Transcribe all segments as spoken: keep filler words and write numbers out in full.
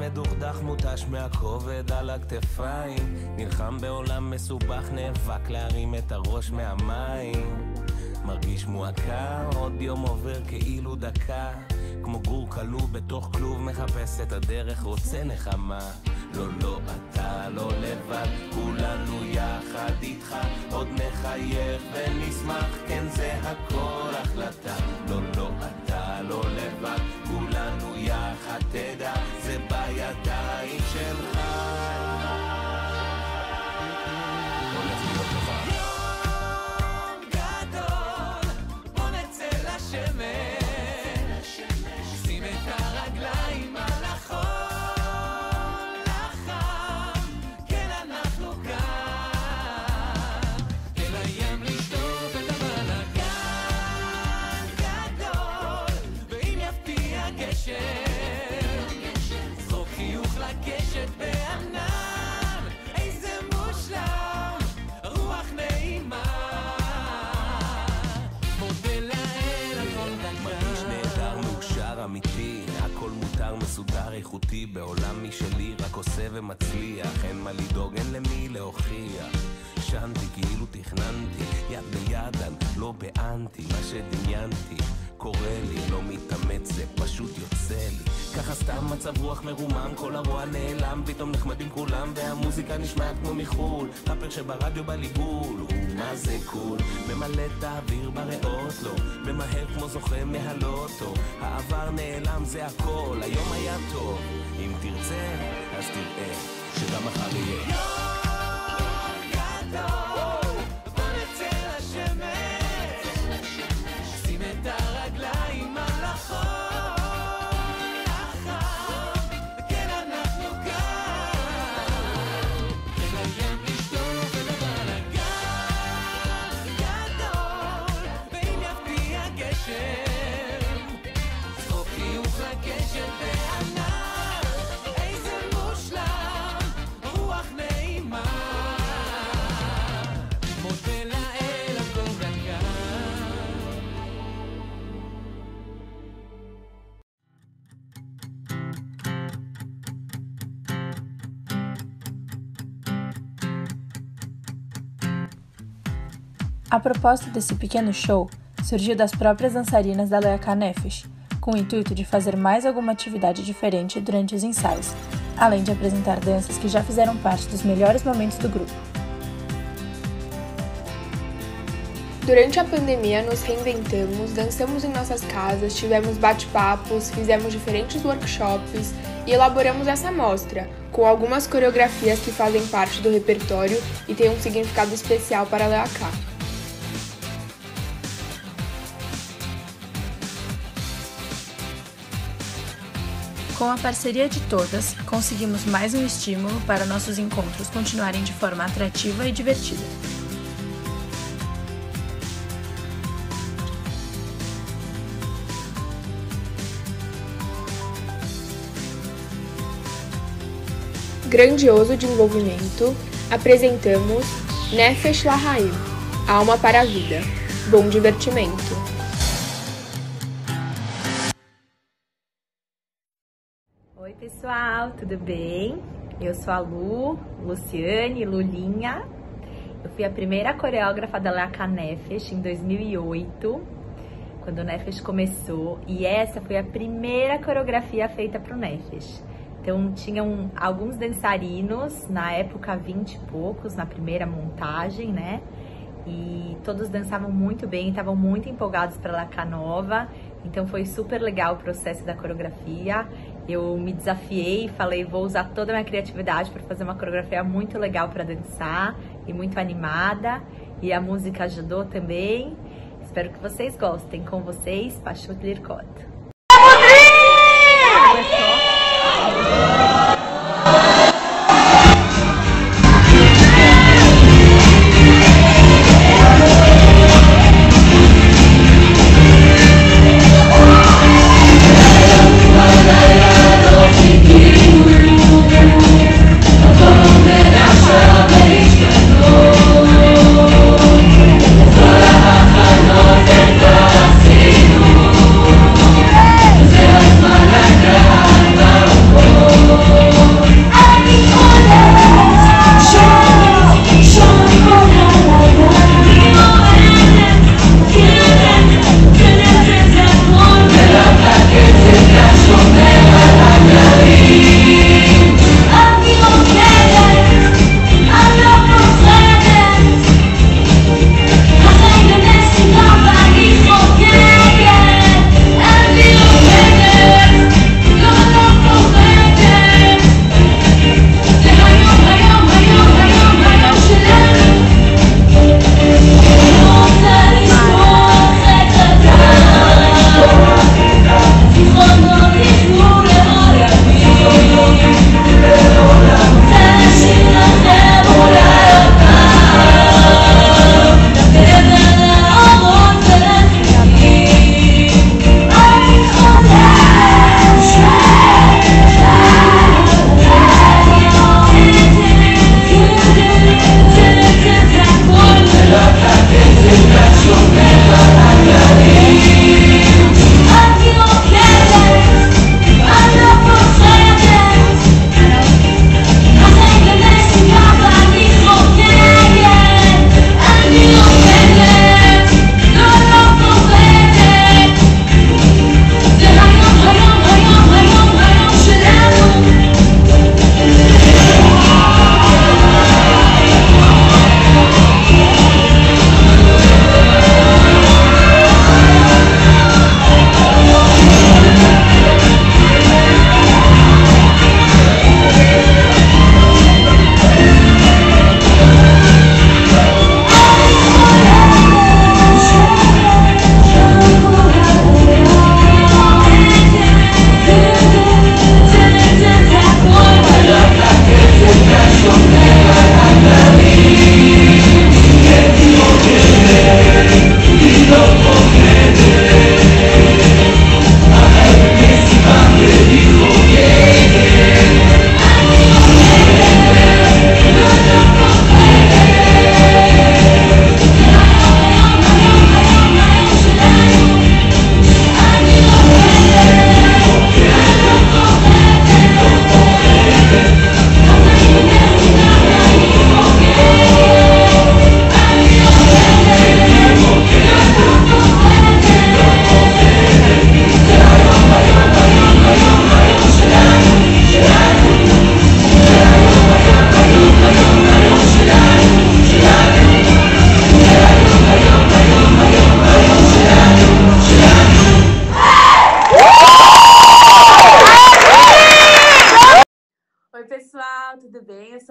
מדוכדך מוטש מהכובד על הכתפיים, נלחם בעולם מסובך, נאבק להרים את הראש מהמים, מרגיש מועקה, עוד יום עובר כאילו דקה, כמו גור כלוא בתוך כלוב, מחפש את הדרך, רוצה נחמה. לא, לא, אתה לא לבד, כולנו יחד איתך, עוד נחייך ונשמח, כן זה הכל החלטה. לא, לא, אתה לא לבד, כולנו יחד, תדע, זה בידיים שלך. הולך להיות לך יום גדול, בוא נצא לשמש, שים את הרגליים על החול, זרוק חיוך לקשת בענן, איזה מושלם, רוח נעימה, מודה לאל הכל דקה. מרגיש נהדר, מאושר, אמיתי, הכל מותר, מסודר, איכותי, בעולם משלי, רק עושה ומצליח, אין מה לדאוג, אין למי להוכיח. שנתי כאילו תכננתי, יד בידן, לא באנטי, מה שדמיינתי קורה לי, לא מתאמץ, זה פשוט יוצא לי. ככה סתם מצב רוח מרומם, כל הרוע נעלם, פתאום נחמדים כולם, והמוזיקה נשמעת כמו מחול, ראפר שברדיו בליבול, הוא מה זה קול, ממלא את האוויר בריאות לו, ממהר כמו זוכה מהלוטו, העבר נעלם זה הכל, היום היה טוב, אם תרצה אז תראה שגם מחר יהיה יום גדול, בוא נצא לשמש, שים את הרגליים על החול, A proposta desse pequeno show surgiu das próprias dançarinas da Leaká Nefesh, com o intuito de fazer mais alguma atividade diferente durante os ensaios, além de apresentar danças que já fizeram parte dos melhores momentos do grupo. Durante a pandemia, nos reinventamos, dançamos em nossas casas, tivemos bate-papos, fizemos diferentes workshops e elaboramos essa mostra, com algumas coreografias que fazem parte do repertório e têm um significado especial para a Leaká. Com a parceria de todas, conseguimos mais um estímulo para nossos encontros continuarem de forma atrativa e divertida. Grandioso desenvolvimento, apresentamos Nefesh Lahaim, Alma para a Vida. Bom divertimento! Oi pessoal, tudo bem? Eu sou a Lu, Luciane, Lulinha. Eu fui a primeira coreógrafa da Leaká Nefesh em dois mil e oito, quando o Nefesh começou, e essa foi a primeira coreografia feita para o Nefesh. Então tinham alguns dançarinos, na época vinte e poucos, na primeira montagem, né? E todos dançavam muito bem, estavam muito empolgados para a Leaká nova. Então foi super legal o processo da coreografia. Eu me desafiei e falei, vou usar toda a minha criatividade para fazer uma coreografia muito legal para dançar e muito animada. E a música ajudou também. Espero que vocês gostem. Com vocês, Pashut Lirkot. Thank you.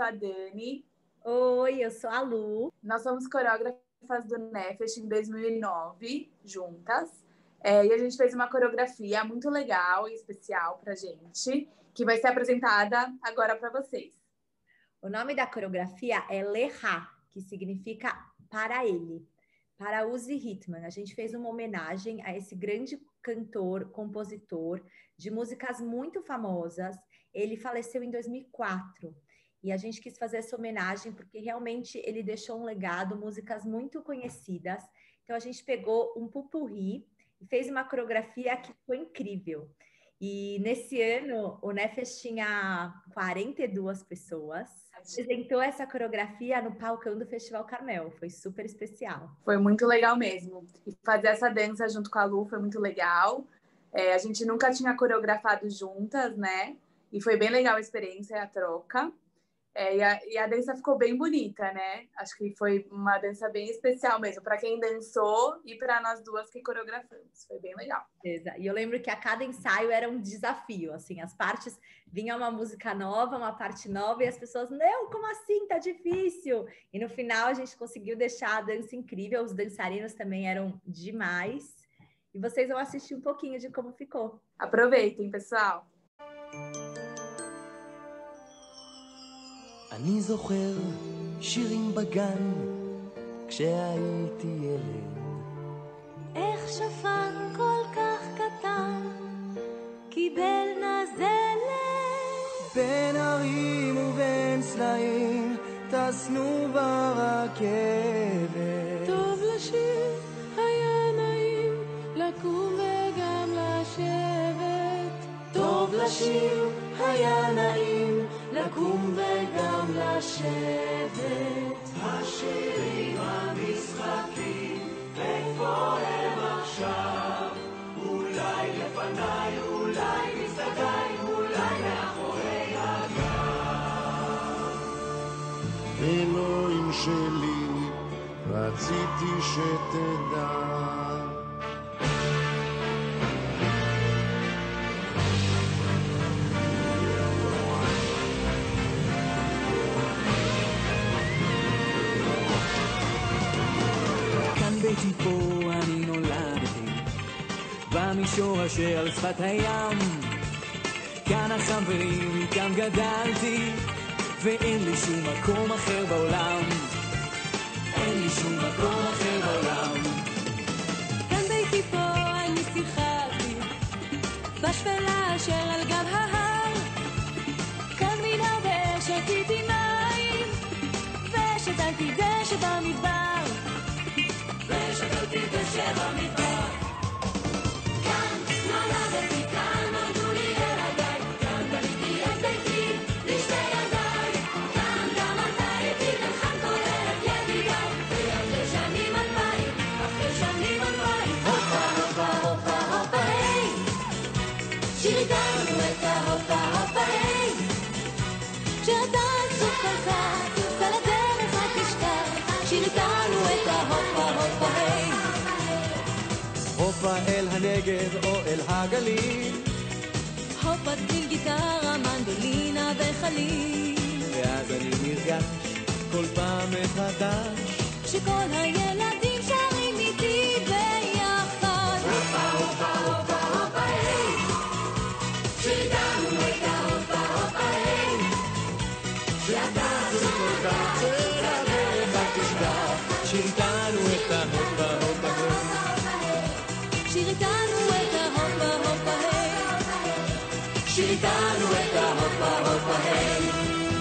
a Dani. Oi, eu sou a Lu. Nós somos coreógrafas do Nefesh em dois mil e nove, juntas. É, e a gente fez uma coreografia muito legal e especial pra gente, que vai ser apresentada agora para vocês. O nome da coreografia é Leha, que significa para ele, para Uzi Hitman. A gente fez uma homenagem a esse grande cantor, compositor de músicas muito famosas. Ele faleceu em dois mil e quatro e a gente quis fazer essa homenagem porque realmente ele deixou um legado, músicas muito conhecidas. Então a gente pegou um pupurri e fez uma coreografia que foi incrível. E nesse ano, o Nefesh tinha quarenta e duas pessoas. Apresentou essa coreografia no palcão do Festival Carmel. Foi super especial. Foi muito legal mesmo. E fazer essa dança junto com a Lu foi muito legal. É, a gente nunca tinha coreografado juntas, né? E foi bem legal a experiência e a troca. É, e, a, e a dança ficou bem bonita, né? Acho que foi uma dança bem especial mesmo, para quem dançou e para nós duas que coreografamos. Foi bem legal. E eu lembro que a cada ensaio era um desafio, assim, as partes, vinha uma música nova, uma parte nova, e as pessoas, não, como assim? Tá difícil! E no final a gente conseguiu deixar a dança incrível, os dançarinos também eram demais, e vocês vão assistir um pouquinho de como ficou. Aproveitem, pessoal! אני זוכר שירים בגן כשהייתי ילד. איך שפן כל כך קטן קיבל נזלת. בין הרים ובין סלעים טסנו ברכבת. טוב לשיר היה נעים לקום וגם לשבת. טוב לשיר היה נעים לקום וגם לשבת. השירים המשחקים איפה הם עכשיו? אולי לפניי, אולי מסתכלי, אולי מאחורי הגב. אלוהים שלי, רציתי שתדע ביתי פה אני נולדתי במישור אשר על שפת הים כאן החברים איתם גדלתי ואין לי שום מקום אחר בעולם אין לי שום מקום אחר בעולם כאן ביתי פה אני שיחקתי בשפלה אשר על גב ההר כאן מן הרבה שתיתי מים ושתלתי דשא במדבר ושתלתי דשא במדבר. כאן נולדתי, כאן נולדו לי ילדיי, כאן בניתי את ביתי בשתי ידיי. כאן גם אתה איתי לכאן כוללת ידידיי, ואחרי שנים אלפיים, אחרי שנים אלפיים. הופה, הופה, הופה, הופה, היי, שיר איתנו את ההופה, הופה, היי. כשאתה עצוב כל כך, ועל הדרך אל תשכח, שיר איתנו את ההופה, הופה, היי. הופה אל הנגב או אל הגליל הופה תגליל גיטרה, מנדולינה וחליל ואז אני נרגש כל פעם מחדש שכל הילדים שרים איתי ביחד הופה הופה הופה הופה היי שידענו את ההופה הופה היי שאתה עצוב כל כך ועל הדרך אל תשכח שאיתנו את ההופה הופה היי שיר איתנו את ההופה הופה היי שיר איתנו את ההופה הופה היי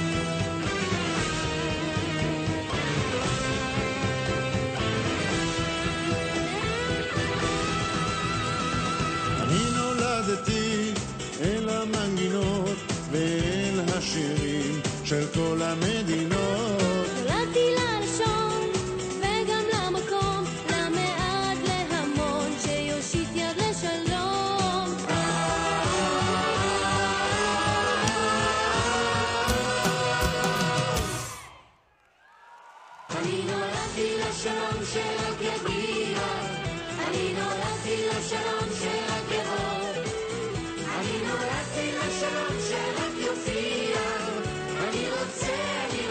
אני נולדתי אל המנגינות ואל השירים של כל המדינות נולדתי ללשון וגם למקום למעט להמון שיושיט יד לשלום אני נולדתי לשלום שרק יגיע אני נולדתי לשלום שרק יבוא אני נולדתי לשלום שרק יופיע אני רוצה, אני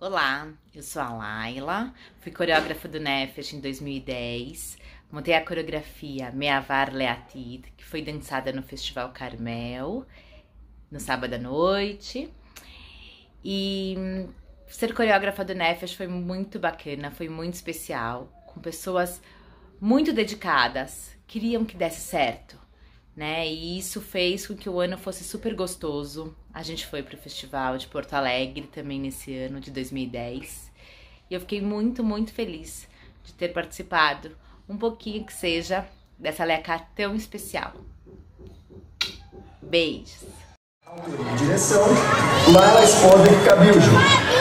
Olá, eu sou a Laila, fui coreógrafa do Nefesh em dois mil e dez, montei a coreografia Meavar Leatid, que foi dançada no Festival Carmel, no sábado à noite, e ser coreógrafa do Nefesh foi muito bacana, foi muito especial, com pessoas muito dedicadas, queriam que desse certo, né? E isso fez com que o ano fosse super gostoso. A gente foi pro Festival de Porto Alegre também nesse ano de dois mil e dez. E eu fiquei muito, muito feliz de ter participado, um pouquinho que seja, dessa Leacá tão especial. Beijos! Direção, Laila Spodek Cabildo.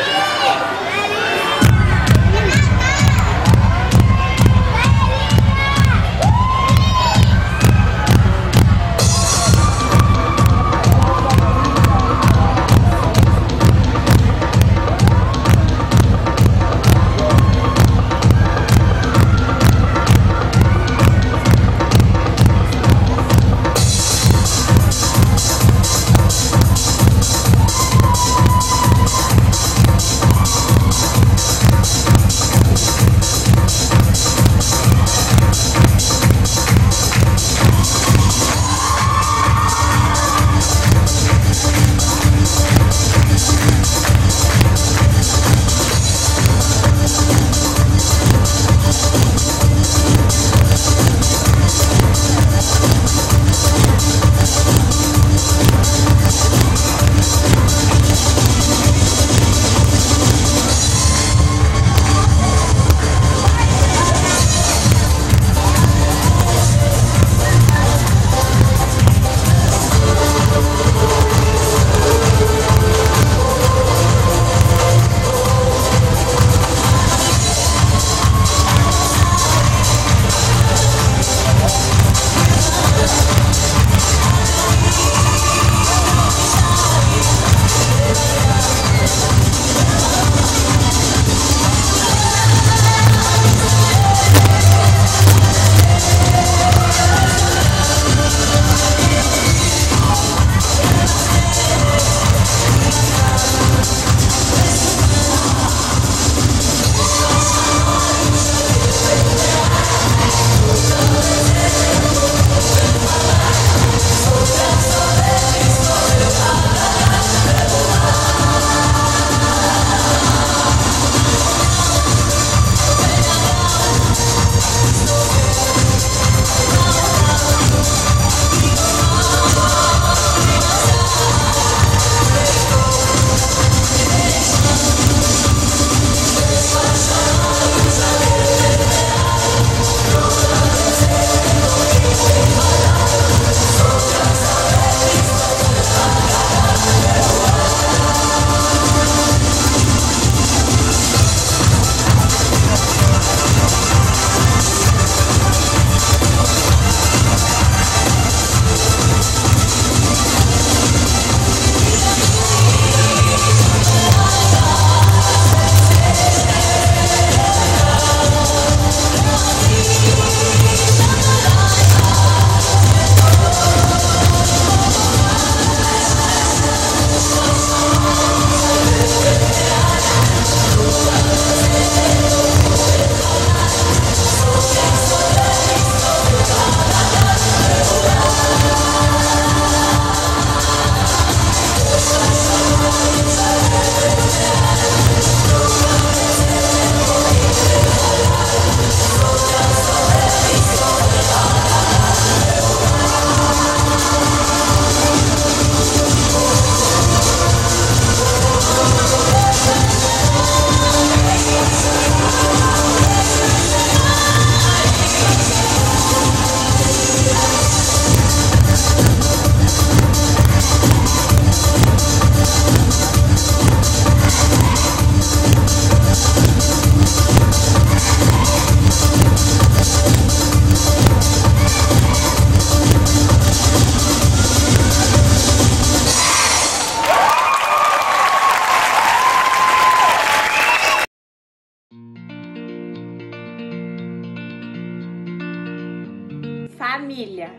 família,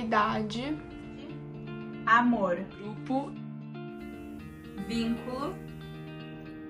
criatividade, amor, grupo, vínculo,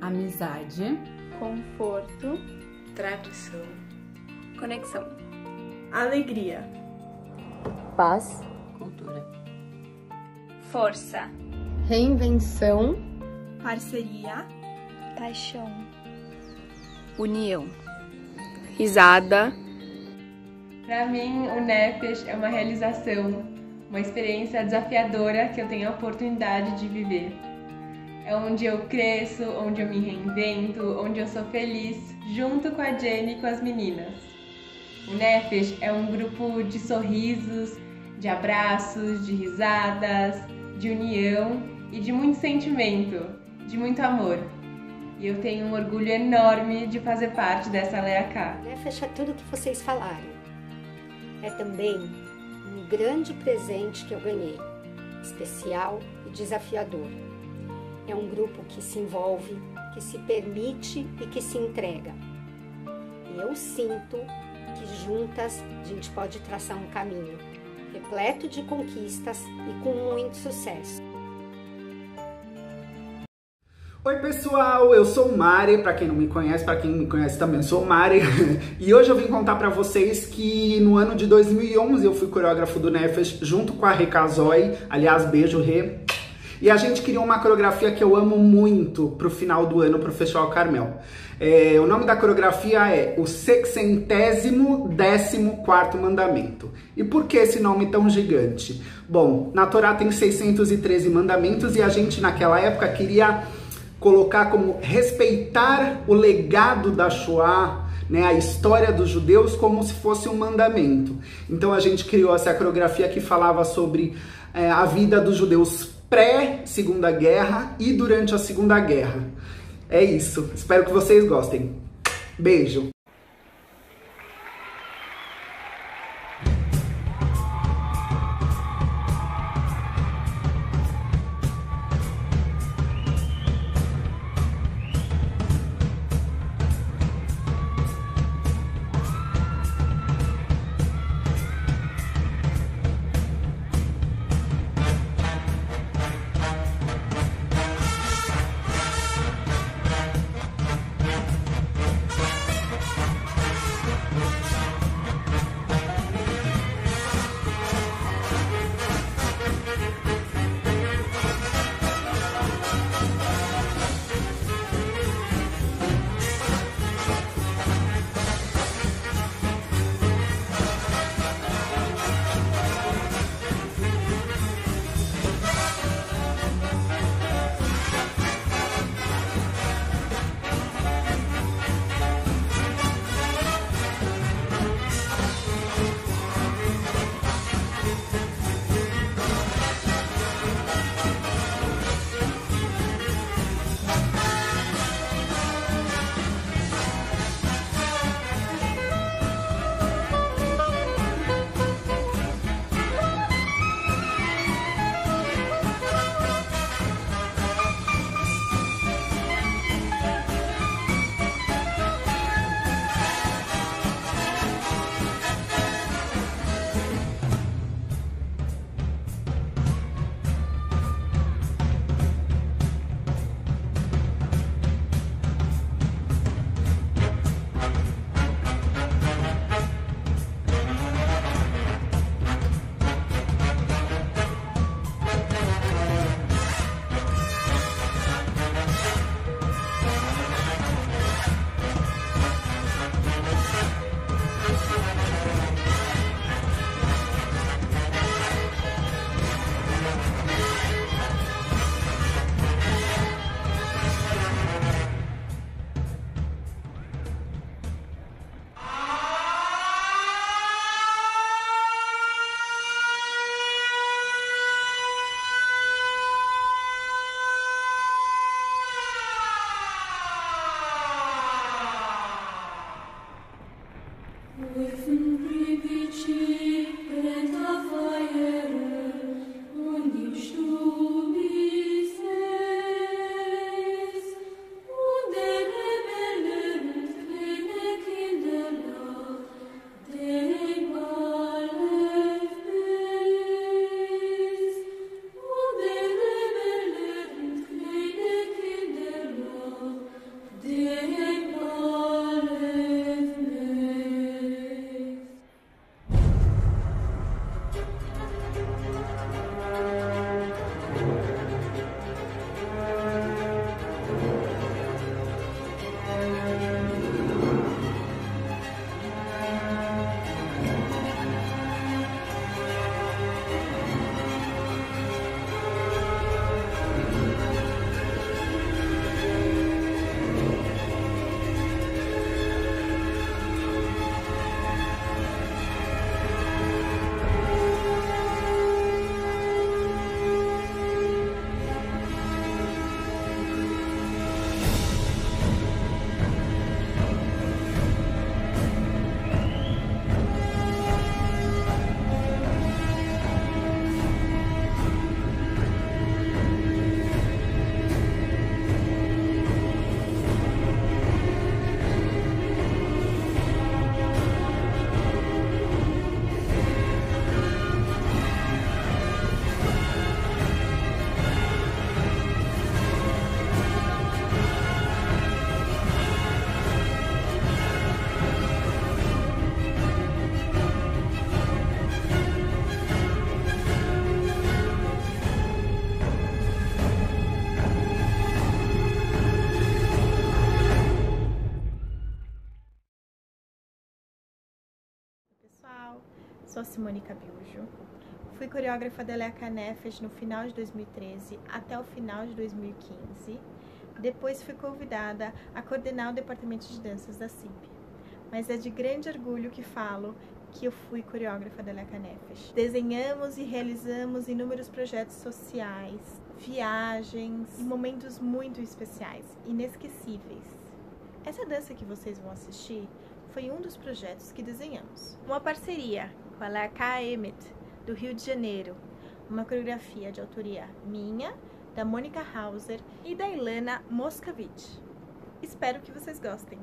amizade, conforto, tradição, conexão, alegria, paz, cultura, força, reinvenção, parceria, paixão, união, risada. Para mim, o Nefesh é uma realização, uma experiência desafiadora que eu tenho a oportunidade de viver. É onde eu cresço, onde eu me reinvento, onde eu sou feliz, junto com a Jenny e com as meninas. O Nefesh é um grupo de sorrisos, de abraços, de risadas, de união e de muito sentimento, de muito amor. E eu tenho um orgulho enorme de fazer parte dessa Leaká. Nefesh é tudo o que vocês falaram. É também um grande presente que eu ganhei, especial e desafiador. É um grupo que se envolve, que se permite e que se entrega. E eu sinto que juntas a gente pode traçar um caminho repleto de conquistas e com muito sucesso. Oi pessoal, eu sou o Mari, pra quem não me conhece, pra quem me conhece também, eu sou o Mari. E hoje eu vim contar pra vocês que no ano de dois mil e onze eu fui coreógrafo do Nefesh junto com a Rê Casoy, aliás, beijo Rê. E a gente criou uma coreografia que eu amo muito pro final do ano, pro Festival Carmel. É, o nome da coreografia é o sexcentésimo décimo quarto mandamento. E por que esse nome tão gigante? Bom, na Torá tem seiscentos e treze mandamentos e a gente naquela época queria colocar como respeitar o legado da Shoah, né, a história dos judeus, como se fosse um mandamento. Então a gente criou essa coreografia que falava sobre é, a vida dos judeus pré-Segunda Guerra e durante a Segunda Guerra. É isso, espero que vocês gostem. Beijo! sou a Simone Cabiljo, fui coreógrafa da Leca Nefesh no final de dois mil e treze até o final de dois mil e quinze. Depois fui convidada a coordenar o departamento de danças da C I P. Mas é de grande orgulho que falo que eu fui coreógrafa da Leca Nefesh. Desenhamos e realizamos inúmeros projetos sociais, viagens e momentos muito especiais, inesquecíveis. Essa dança que vocês vão assistir foi um dos projetos que desenhamos. Uma parceria com a Leca Emet, do Rio de Janeiro, uma coreografia de autoria minha, da Mônica Hauser e da Ilana Moscovitch. Espero que vocês gostem.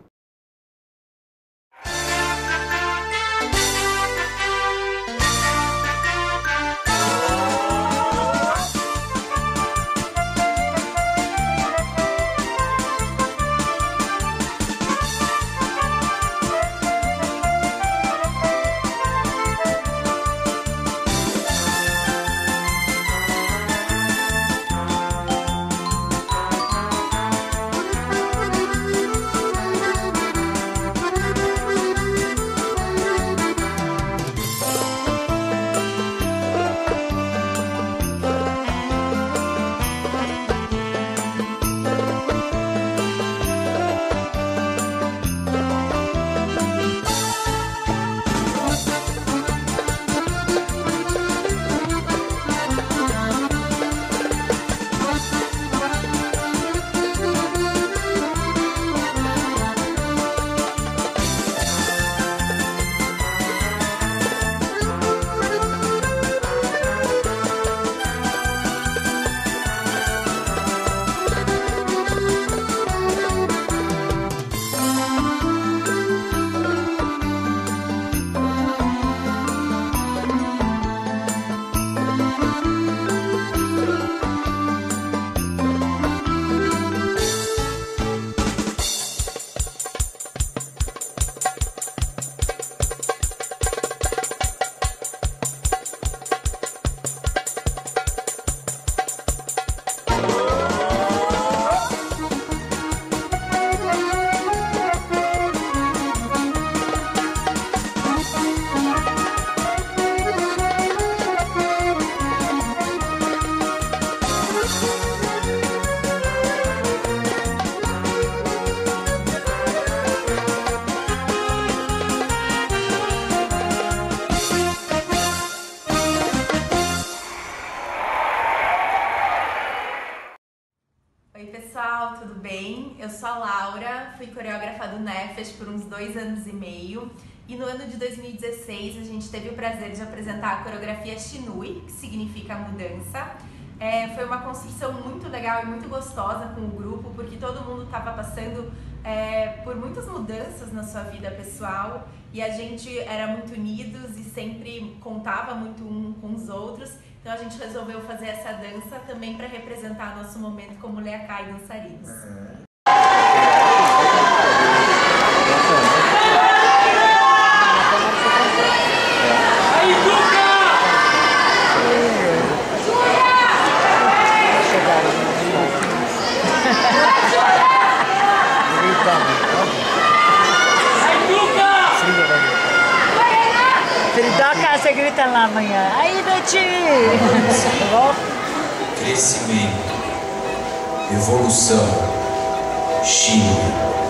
Oi pessoal, tudo bem? Eu sou a Laura, fui coreógrafa do Nefesh por uns dois anos e meio e no ano de dois mil e dezesseis a gente teve o prazer de apresentar a coreografia Shinui, que significa mudança. É, foi uma construção muito legal e muito gostosa com o grupo, porque todo mundo estava passando é, por muitas mudanças na sua vida pessoal e a gente era muito unidos e sempre contava muito um com os outros. Então a gente resolveu fazer essa dança também para representar nosso momento como Leca e dançarinos. É. Toca, você grita lá amanhã. Aí, Betinho! Crescimento, evolução, Shinui.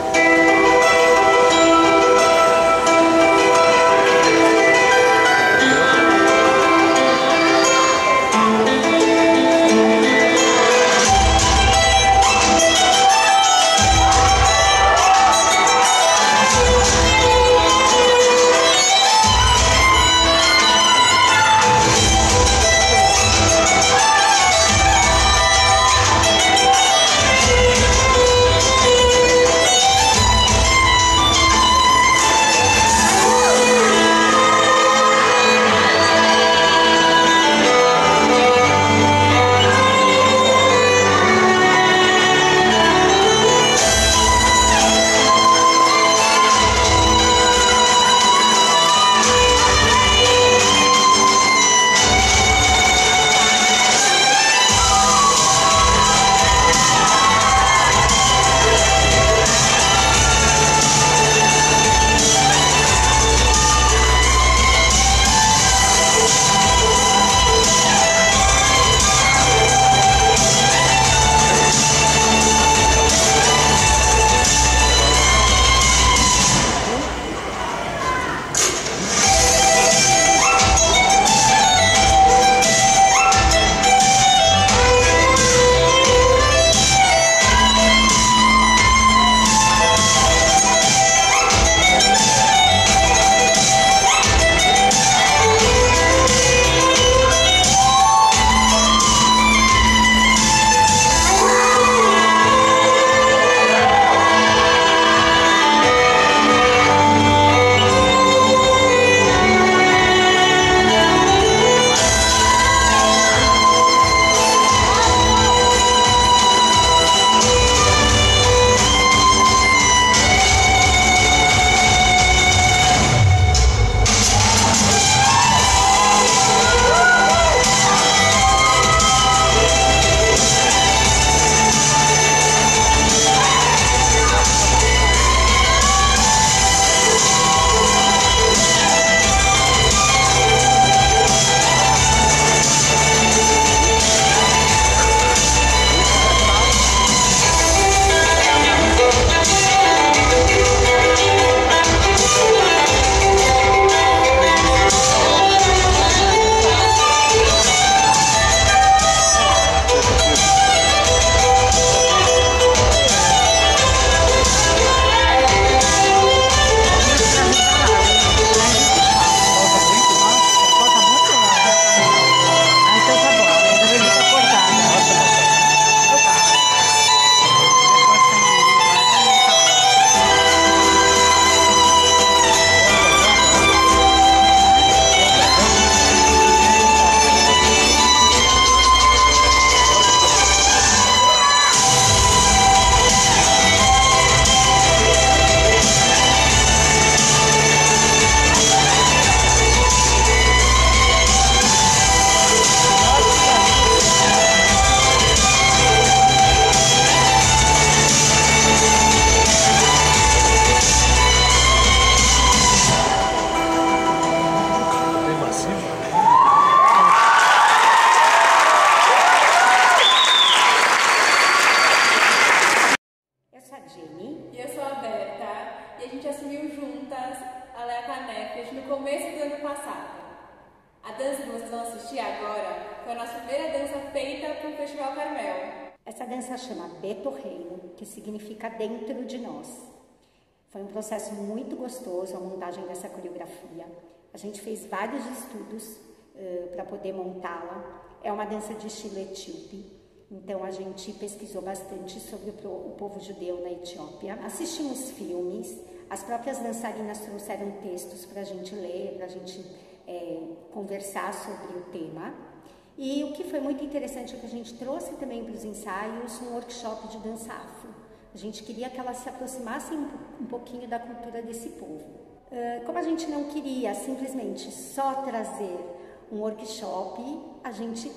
sou a Jenny. E eu sou a Berta. E a gente assumiu juntas a Leca Nefesh no começo do ano passado. A dança que vocês vão assistir agora foi a nossa primeira dança feita para o Festival Carmel. Essa dança chama Beto Reino, que significa dentro de nós. Foi um processo muito gostoso a montagem dessa coreografia. A gente fez vários estudos uh, para poder montá-la. É uma dança de estilo etíope, então a gente pesquisou bastante sobre o, pro, o povo judeu na Etiópia. Assistimos filmes, as próprias dançarinas trouxeram textos para a gente ler, para a gente é, conversar sobre o tema. E o que foi muito interessante é que a gente trouxe também para os ensaios um workshop de dança afro. A gente queria que elas se aproximassem um pouquinho da cultura desse povo. Uh, como a gente não queria simplesmente só trazer um workshop, a gente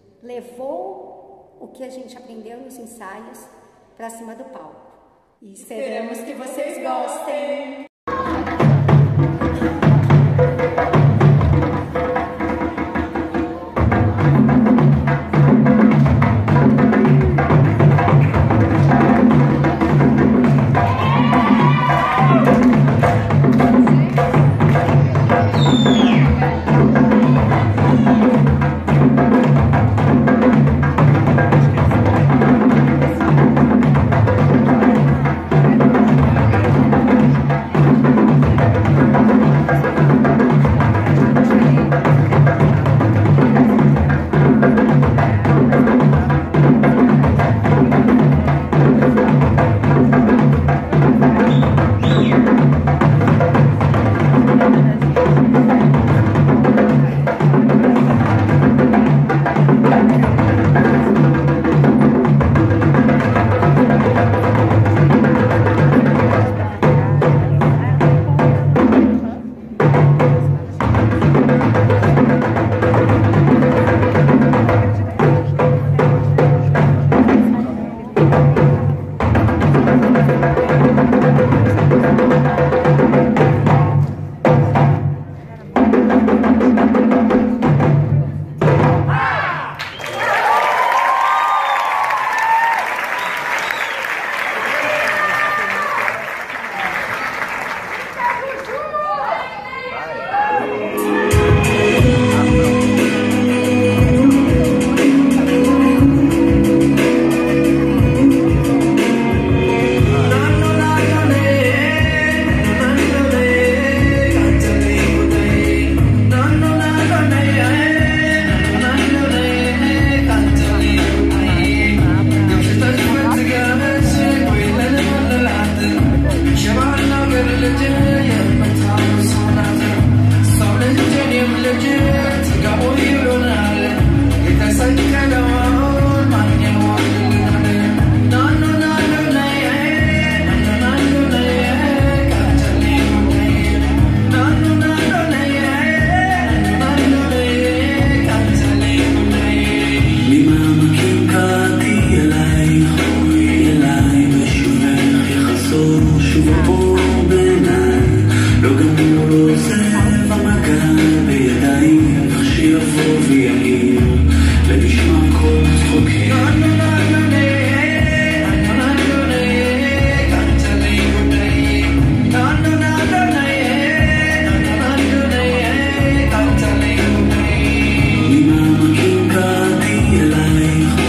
levou o que a gente aprendeu nos ensaios para cima do palco. E esperamos que vocês gostem!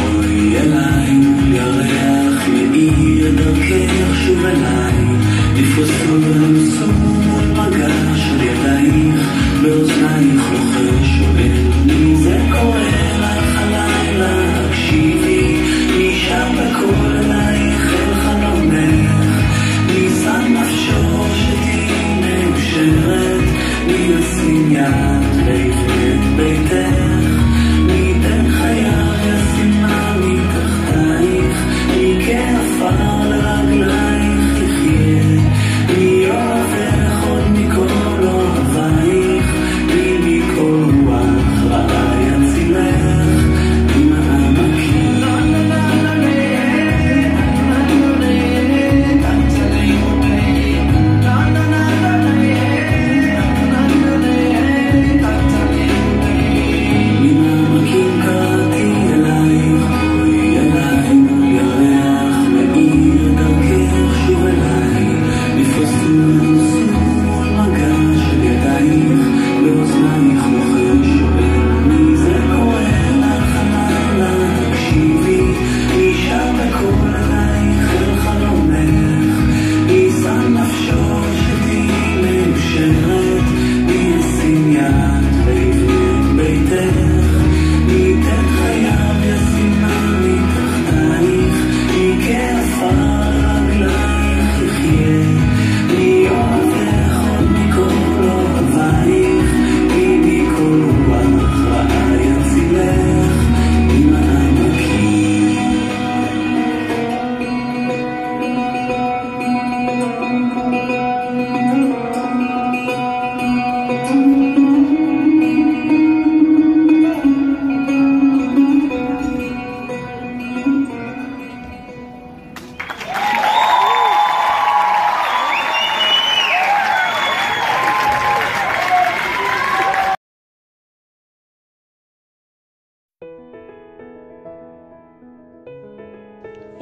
דרכך שוב אליי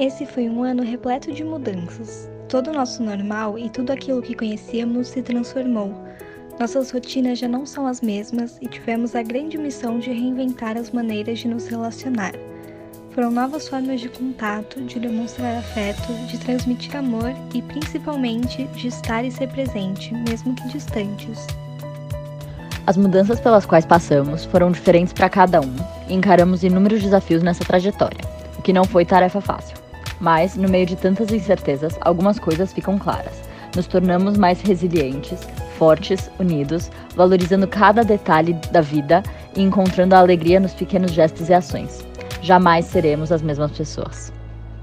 Esse foi um ano repleto de mudanças. Todo o nosso normal e tudo aquilo que conhecíamos se transformou. Nossas rotinas já não são as mesmas e tivemos a grande missão de reinventar as maneiras de nos relacionar. Foram novas formas de contato, de demonstrar afeto, de transmitir amor e, principalmente, de estar e ser presente, mesmo que distantes. As mudanças pelas quais passamos foram diferentes para cada um e encaramos inúmeros desafios nessa trajetória, o que não foi tarefa fácil. Mas, no meio de tantas incertezas, algumas coisas ficam claras. Nos tornamos mais resilientes, fortes, unidos, valorizando cada detalhe da vida e encontrando a alegria nos pequenos gestos e ações. Jamais seremos as mesmas pessoas.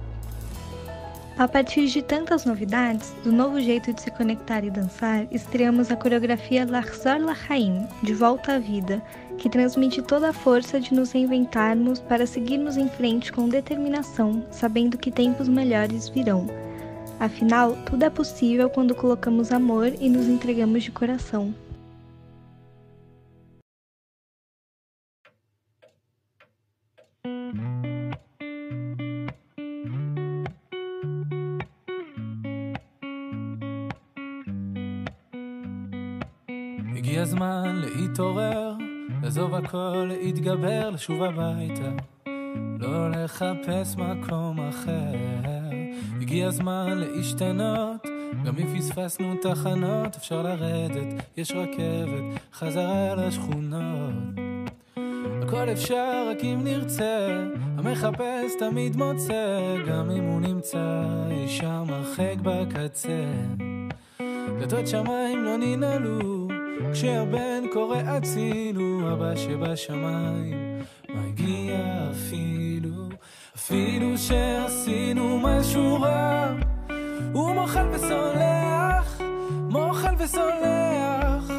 A partir de tantas novidades, do novo jeito de se conectar e dançar, estreamos a coreografia Lahzor Lachaim, de volta à vida, que transmite toda a força de nos reinventarmos para seguirmos em frente com determinação, sabendo que tempos melhores virão. Afinal, tudo é possível quando colocamos amor e nos entregamos de coração. הגיע הזמן להתעורר, לעזוב הכל, להתגבר, לשוב הביתה, לא לחפש מקום אחר. הגיע הזמן להשתנות, גם אם פספסנו תחנות, אפשר לרדת, יש רכבת, חזרה לשכונות. הכל אפשר רק אם נרצה, המחפש תמיד מוצא, גם אם הוא נמצא אי שם הרחק בקצה. דלתות שמיים לא ננעלו, כשהבן קורא הצילו, אבא שבשמיים מגיע אפילו, אפילו שעשינו משהו רע, הוא מוחל וסולח, מוחל וסולח,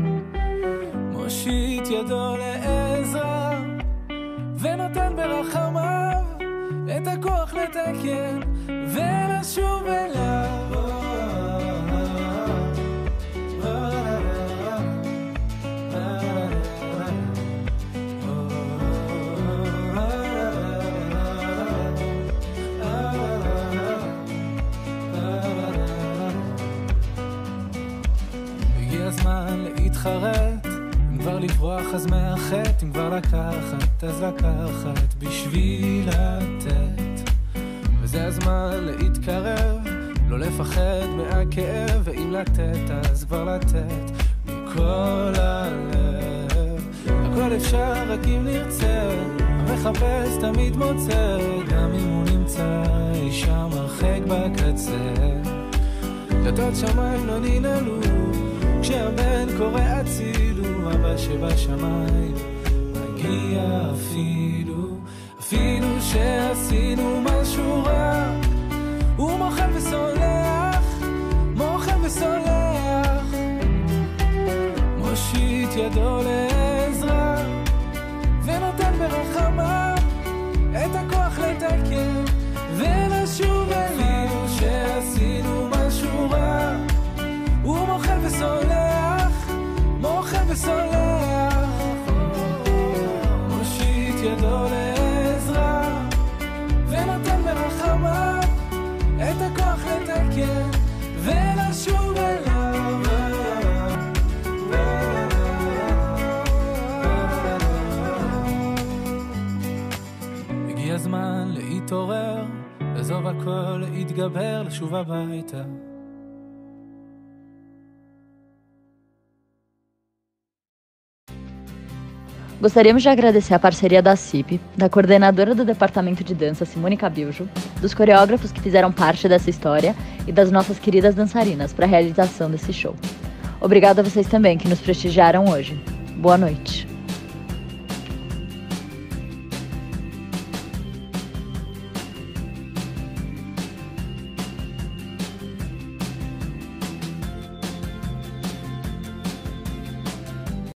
מושיט ידו לעזרה ונותן ברחמיו את הכוח לתקן ולשוב אליו. להתחרט, אם כבר לברוח אז מאחת, אם כבר לקחת אז לקחת בשביל לתת, וזה הזמן להתקרב, לא לפחד מהכאב, ואם לתת אז כבר לתת מכל הלב. הכל אפשר רק אם נרצה, המחפש תמיד מוצא, גם אם הוא נמצא אי שם הרחק בקצה. דלתות שמיים לא ננעלו, כשהבן קורא הצילו, אבא שבשמיים מגיע אפילו, אפילו שעשינו משהו רע, הוא מוחל וסולח, מוחל וסולח, מושיט ידו לעזרה ונותן ברחמיו את הכוח לתקן ולשוב אליו. אפילו שעשינו משהו רע, הוא מוחל וסולח, מוחל וסולח, מושיט ידו לעזרה ונותן ברחמיו את הכוח לתקן ולשוב אליו. הגיע הזמן להתעורר, לעזוב הכל, להתגבר, לשוב הביתה. Gostaríamos de agradecer a parceria da C I P, da coordenadora do Departamento de Dança, Simone Cabiljo, dos coreógrafos que fizeram parte dessa história e das nossas queridas dançarinas para a realização desse show. Obrigada a vocês também que nos prestigiaram hoje. Boa noite.